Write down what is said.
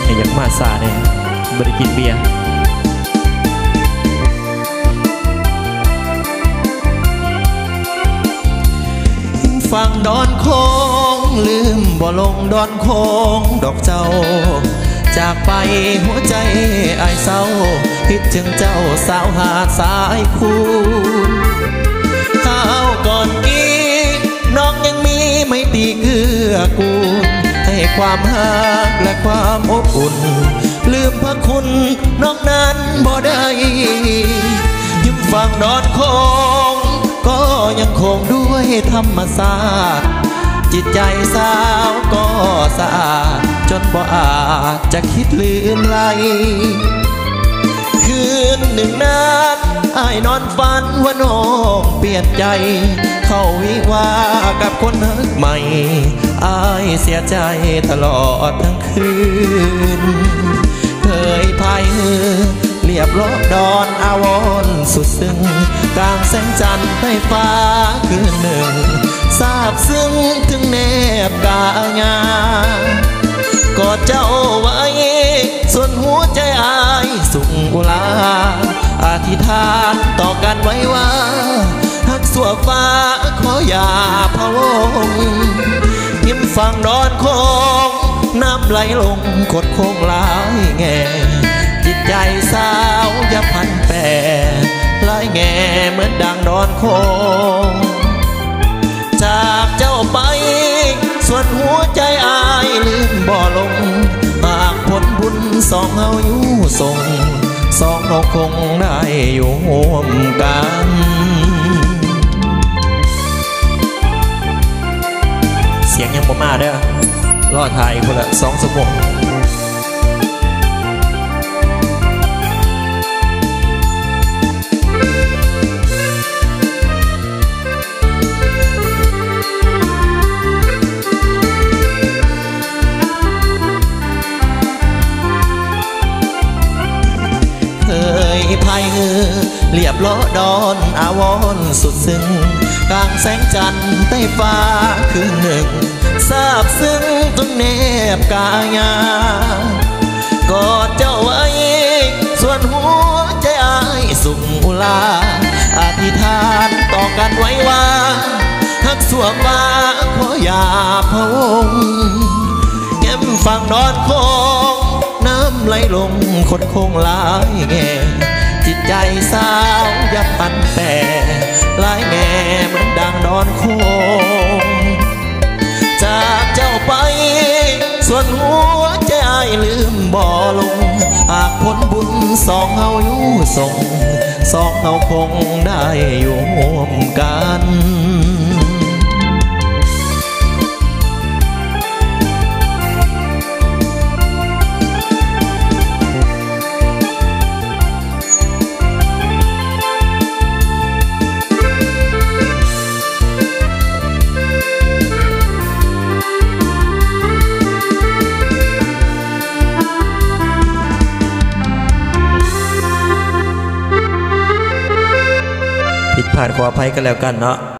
อยากมาซาเนี่ยบริกินเบียร์ฟังดอนโค้งลืมบ่ลงดอนโค้งดอกเจ้าจากไปหัวใจไอ้เศร้าคิดถึงเจ้าสาวหาดสายคูนข้าวก่อนกี้น้องยังมีไม่ตีเกื้อกูลให้ความหักและความอบอุ่นลืมพระคุณน้องนั้นบ่ได้ยิ้มฟังดอนโค้งก็ยังคงด้วยธรรมศาสตร์จิตใจสาวก็สะอาดจนบ่อาจจะคิดลืมไหลคืนหนึ่งนั้นอ้ายนอนฝันว่าน้องเปลี่ยนใจเข้าวิวากับคนรักใหม่อ้ายเสียใจตลอดทั้งคืนเคยพายเรียบรอบดอนอาวรสุดซึ้งกลางแสงจันทร์ใต้ฟ้าคืนหนึ่งทราบซึ้งถึงแนบกายากอดเจ้าไว้ส่วนหัวใจอายสุขอุลาอธิษฐานต่อกันไว้ว่าหักสัวฟ้าขออย่าพะวงยิ้มฟังดอนโค้งน้ำไหลลงกดโค้งหลายแง่จิตใจสาวอย่าพันแปรลายแง่เหมือนดังดอนโค้งจากเจ้าไปส่วนหัวใจอายลืมบ่ลงหากผลบุญสองเฮาอยู่ส่งสองเราคงได้อยู่ร่วมกันเสียงยังบ่มาเด้อรอถ่ายคนละ2 ชั่วโมงพายเรียบล้อดอนอาวรสุดซึ้งกลางแสงจันทร์ใต้ฟ้าคืนหนึ่งทราบซึ้งจนแนบกายากอดเจ้าไว้ส่วนหัวใจอายสุขอุลาอธิษฐานต่อกันไว้ว่าหักสัวฟ้าขออย่าพะวงแก้มฟังดอนโค้งน้ำไหลลงคดโค้งหลายแง่จิตใจสาวยับปันแต่ลายแง่เหมือนดังดอนโค้งจากเจ้าไปส่วนหัวใจลืมบ่ลงหากผลบุญสองเฮาอยู่ส่งสองเฮาคงได้อยู่ร่วมกันผิดพลาดขออภัยกันแล้วกันเนาะ